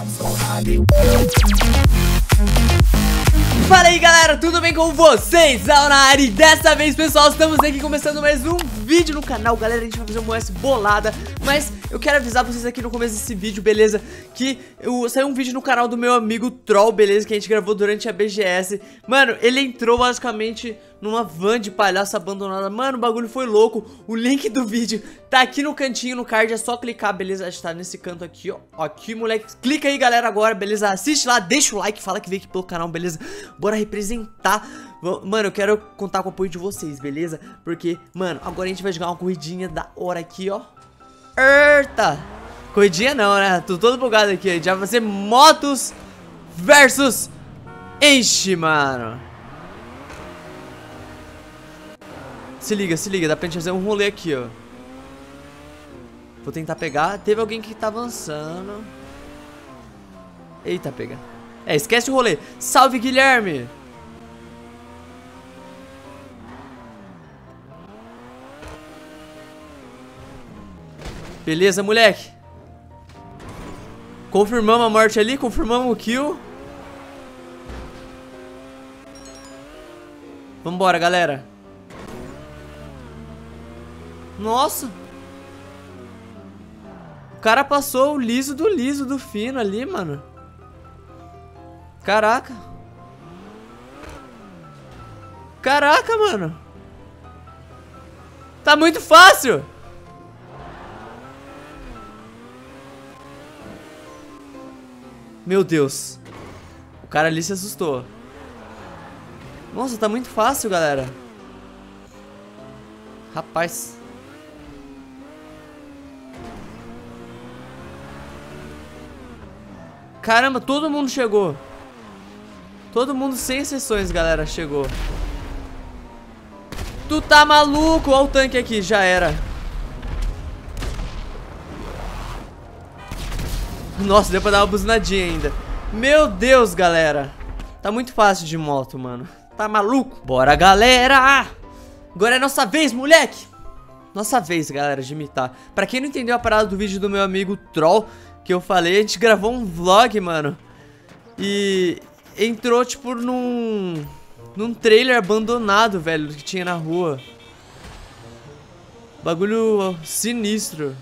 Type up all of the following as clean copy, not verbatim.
Fala aí galera, tudo bem com vocês? Zaunari, dessa vez pessoal, estamos aqui começando mais um vídeo no canal. Galera, a gente vai fazer uma OS bolada, mas eu quero avisar vocês aqui no começo desse vídeo, beleza? Que saiu um vídeo no canal do meu amigo Troll, beleza? Que a gente gravou durante a BGS. Mano, ele entrou basicamente numa van de palhaço abandonada. Mano, o bagulho foi louco. O link do vídeo tá aqui no cantinho, no card, é só clicar, beleza? Acho que tá nesse canto aqui, ó. Aqui, moleque. Clica aí, galera, agora, beleza? Assiste lá, deixa o like, fala que veio aqui pelo canal, beleza? Bora representar. Mano, eu quero contar com o apoio de vocês, beleza? Porque, mano, agora a gente vai jogar uma corridinha da hora aqui, ó. Eita! Corridinha não, né? Tô todo bugado aqui. A gente vai fazer motos versus enche, mano. Se liga, dá pra gente fazer um rolê aqui, ó. Vou tentar pegar. Teve alguém que tá avançando. Eita, pega. Esquece o rolê. Salve, Guilherme. Beleza, moleque. Confirmamos a morte ali, confirmamos o kill. Vambora, galera. Nossa. O cara passou o liso do fino ali, mano. Caraca. Caraca, mano. Tá muito fácil. Meu Deus. O cara ali se assustou. Nossa, tá muito fácil, galera. Rapaz. Caramba, todo mundo chegou. Todo mundo, sem exceções, galera, chegou. Tu tá maluco? Olha o tanque aqui, já era. Nossa, deu pra dar uma buzinadinha ainda. Meu Deus, galera. Tá muito fácil de moto, mano. Tá maluco? Bora, galera. Agora é nossa vez, moleque. Nossa vez, galera, de imitar. Pra quem não entendeu a parada do vídeo do meu amigo Troll, que eu falei, a gente gravou um vlog, mano. E entrou, tipo, num trailer abandonado, velho, que tinha na rua. Bagulho sinistro.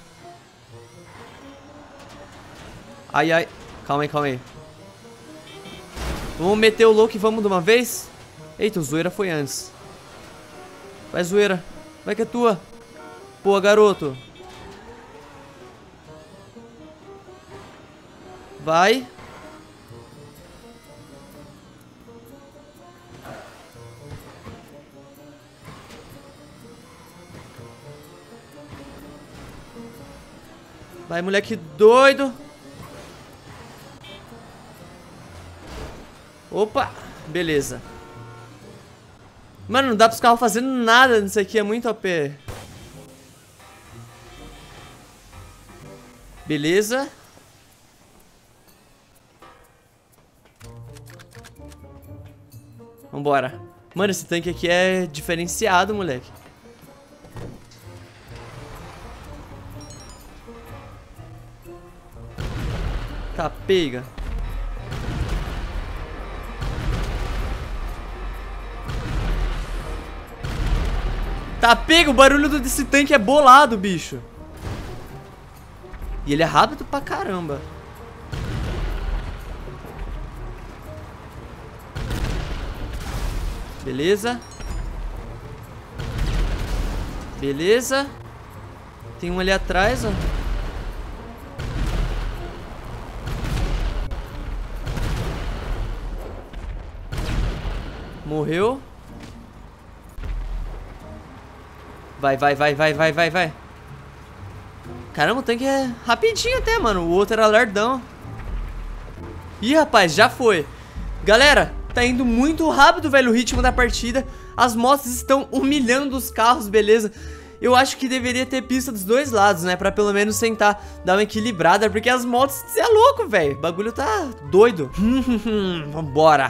Ai, ai. Calma aí. Vamos meter o louco e vamos de uma vez? Eita, o zoeira foi antes. Vai, zoeira. Vai que é tua. Pô, garoto. Vai. Vai, moleque doido. Opa, beleza. Mano, não dá pros carros fazendo nada nisso aqui, é muito OP. Beleza. Vambora. Mano, esse tanque aqui é diferenciado, moleque. Tá, pega. Tá, pega. O barulho desse tanque é bolado, bicho. E ele é rápido pra caramba. Beleza. Beleza. Tem um ali atrás, ó. Morreu. Vai. Caramba, o tanque é rapidinho até, mano. O outro era lardão. Ih, rapaz, já foi. Galera, tá indo muito rápido, velho, o ritmo da partida. As motos estão humilhando os carros, beleza? Eu acho que deveria ter pista dos dois lados, né? Pra pelo menos tentar dar uma equilibrada. Porque as motos, você é louco, velho. O bagulho tá doido. Vambora.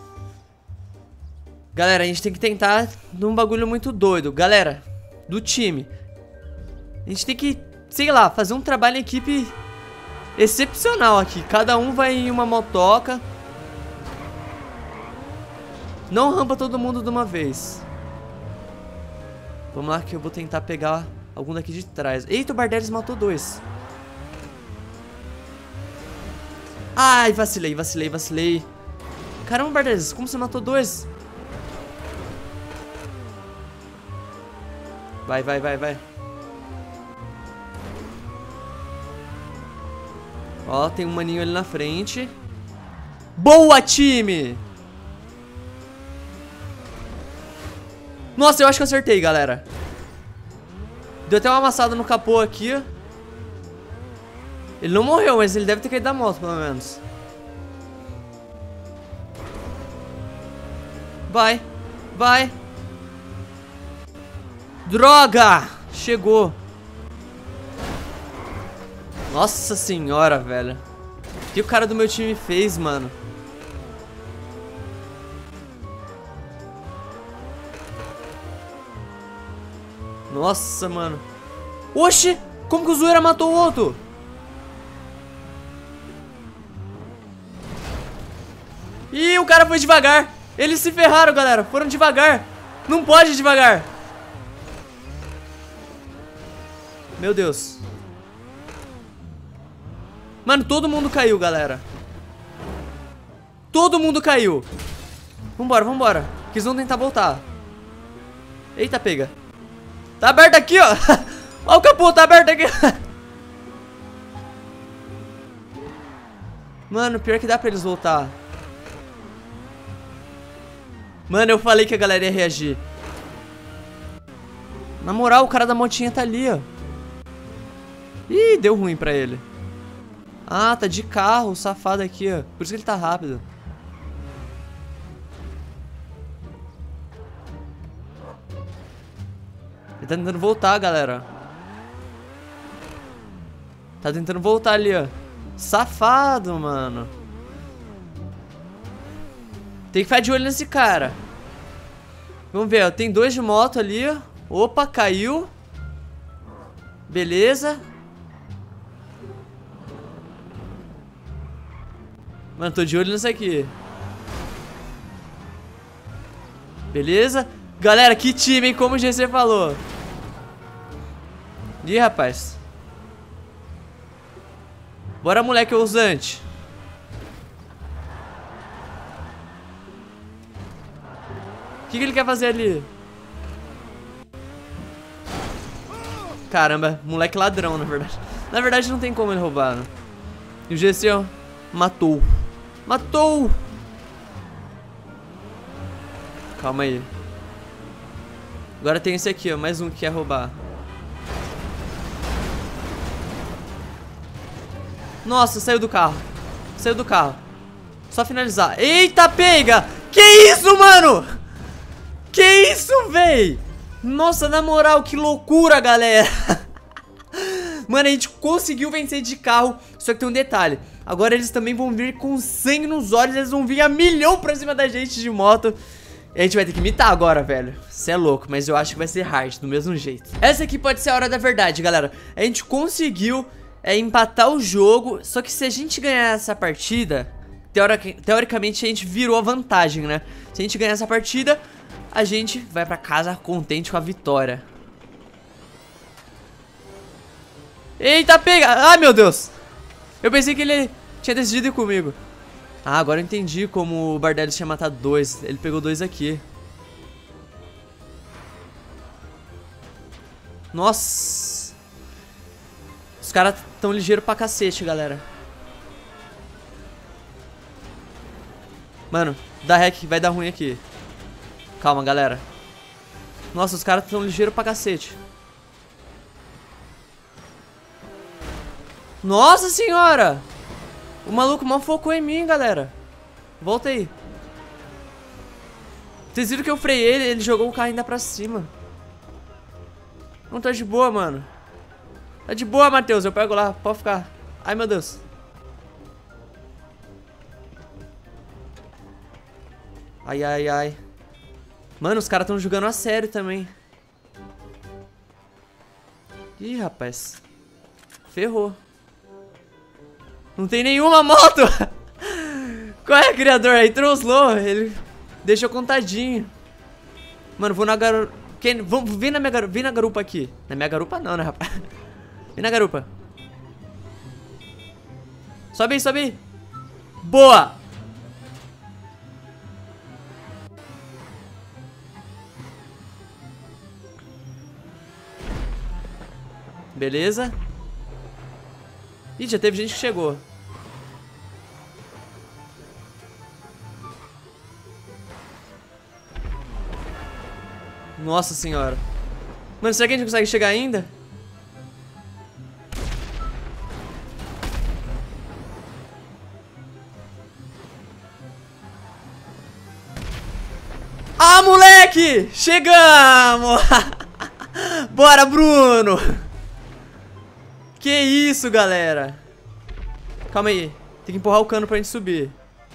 Galera, a gente tem que tentar num bagulho muito doido. Galera, do time, a gente tem que, sei lá, fazer um trabalho em equipe excepcional aqui. Cada um vai em uma motoca. Não rampa todo mundo de uma vez. Vamos lá que eu vou tentar pegar algum daqui de trás. Eita, o Bardelis matou 2. Ai, vacilei. Caramba, Bardelis, como você matou 2? Vai. Ó, tem um maninho ali na frente. Boa, time! Nossa, eu acho que eu acertei, galera. Deu até uma amassada no capô aqui. Ele não morreu, mas ele deve ter caído da moto, pelo menos. Vai. Droga! Chegou. Nossa senhora, velho. O que o cara do meu time fez, mano? Nossa, mano. Oxi! Como que o Zoeira matou o outro? Ih, o cara foi devagar. Eles se ferraram, galera. Foram devagar. Não pode ir devagar. Meu Deus. Mano, todo mundo caiu, galera. Todo mundo caiu. Vambora. Que eles vão tentar voltar. Eita, pega. Tá aberto aqui, ó. Ó o capô, tá aberto aqui. Mano, pior que dá pra eles voltar. Mano, eu falei que a galera ia reagir. Na moral, o cara da motinha tá ali, ó. Ih, deu ruim pra ele. Ah, tá de carro, o safado aqui, ó. Por isso que ele tá rápido. Ele tá tentando voltar, galera. Tá tentando voltar ali, ó. Safado, mano. Tem que ficar de olho nesse cara. Vamos ver, ó. Tem 2 de moto ali, ó. Opa, caiu. Beleza. Mano, tô de olho nesse aqui. Beleza. Galera, que time, hein? Como o GC falou. Ih, rapaz. Bora, moleque ousante. O que ele quer fazer ali? Caramba, moleque ladrão, na verdade. Na verdade não tem como ele roubar, né? E o GC, ó, matou. Matou! Calma aí. Agora tem esse aqui, ó, mais um que quer roubar. Nossa, saiu do carro. Saiu do carro. Só finalizar. Eita, pega! Que isso, mano? Que isso, véi? Nossa, na moral, que loucura, galera. Mano, a gente conseguiu vencer de carro. Só que tem um detalhe. Agora eles também vão vir com sangue nos olhos. Eles vão vir a milhão pra cima da gente de moto. E a gente vai ter que imitar agora, velho. Você é louco, mas eu acho que vai ser hard, do mesmo jeito. Essa aqui pode ser a hora da verdade, galera. A gente conseguiu empatar o jogo. Só que se a gente ganhar essa partida, teoricamente a gente virou a vantagem, né? Se a gente ganhar essa partida, a gente vai pra casa contente com a vitória. Eita, pega! Ai, meu Deus! Eu pensei que ele tinha decidido ir comigo. Ah, agora eu entendi como o Bardelis tinha matado 2. Ele pegou 2 aqui. Nossa! Os caras tão ligeiros pra cacete, galera. Mano, dá hack, vai dar ruim aqui. Calma, galera. Nossa, os caras tão ligeiros pra cacete. Nossa senhora! O maluco mal focou em mim, galera. Volta aí. Vocês viram que eu freiei ele, ele jogou o carro ainda pra cima. Não, tá de boa, mano. Tá de boa, Matheus, eu pego lá, pode ficar. Ai, meu Deus. Ai, ai, ai. Mano, os caras tão jogando a sério também. Ih, rapaz. Ferrou. Não tem nenhuma moto. Qual é, criador? Aí troslou. Ele deixou contadinho. Mano, vou na garupa. Vem na minha garupa. Vem na garupa aqui. Na minha garupa não, né, rapaz? Vem na garupa. Sobe aí, sobe aí. Boa. Beleza. Ih, já teve gente que chegou. Nossa senhora. Mano, será que a gente consegue chegar ainda? Ah, moleque! Chegamos! Bora, Bruno! Que isso, galera? Calma aí. Tem que empurrar o cano pra gente subir.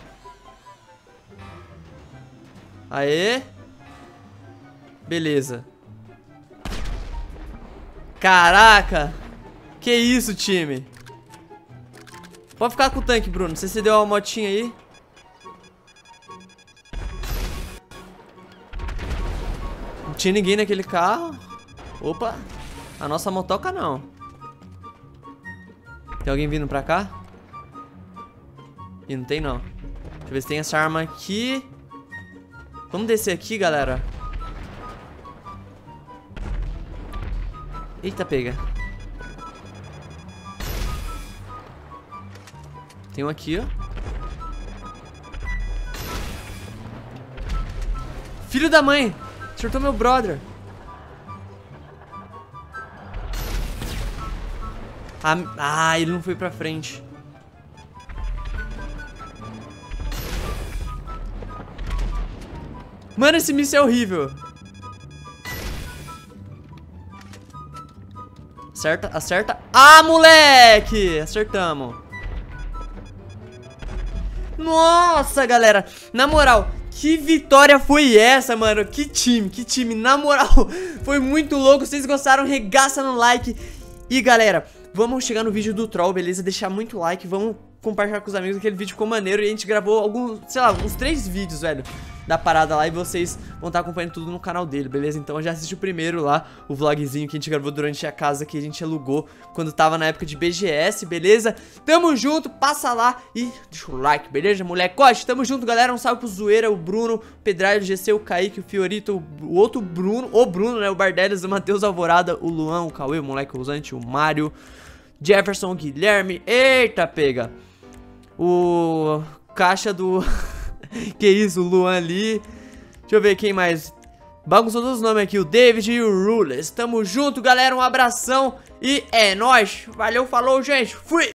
Aê. Beleza. Caraca. Que isso, time. Pode ficar com o tanque, Bruno. Você deu uma motinha aí. Não tinha ninguém naquele carro. Opa. A nossa motoca não. Tem alguém vindo pra cá? Ih, não tem não. Deixa eu ver se tem essa arma aqui. Vamos descer aqui, galera. Eita, pega. Tem um aqui, ó. Filho da mãe. Acertou meu brother. Ah, ele não foi pra frente. Mano, esse míssil é horrível. Acerta, acerta. Ah, moleque! Acertamos. Nossa, galera. Na moral, que vitória foi essa, mano? Que time. Na moral, foi muito louco. Vocês gostaram? Regaça no like. E, galera, vamos chegar no vídeo do Troll, beleza? Deixar muito like, vamos compartilhar com os amigos. Aquele vídeo ficou maneiro e a gente gravou alguns, sei lá, uns 3 vídeos, velho, da parada lá. E vocês vão estar acompanhando tudo no canal dele, beleza? Então eu já assisti o primeiro lá, o vlogzinho que a gente gravou durante a casa que a gente alugou quando tava na época de BGS, beleza? Tamo junto, passa lá e deixa o like, beleza, molecote? Tamo junto, galera. Um salve pro Zoeira, o Bruno, o Pedralho, o GC, o Kaique, o Fiorito, o outro Bruno, né? O Bardelis, o Matheus Alvorada, o Luan, o Cauê, o moleque Usante, o Mário, Jefferson, o Guilherme. Eita, pega. O caixa do... Que isso, o Luan ali. Deixa eu ver quem mais. Bagunçou todos os nomes aqui, o David e o Rules. Tamo junto, galera, um abração. E é nóis. Valeu, falou, gente. Fui!